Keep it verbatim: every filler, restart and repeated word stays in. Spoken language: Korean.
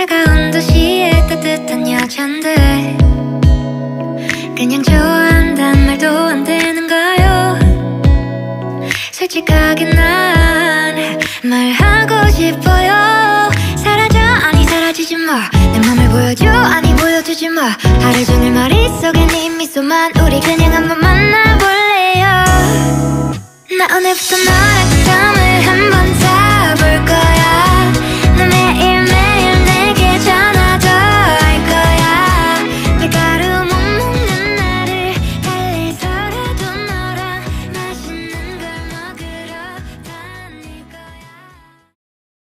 차가운 도시의 따뜻한 여잔데 그냥 좋아한단 말도 안 되는가요? 솔직하게 난 말하고 싶어요. 사라져 아니 사라지지 마. 내 맘을 보여줘 아니 보여주지 마. 하루 종일 머릿속에 네 미소만. 우리 그냥 한번 만나볼래요. 나 오늘부터 너랑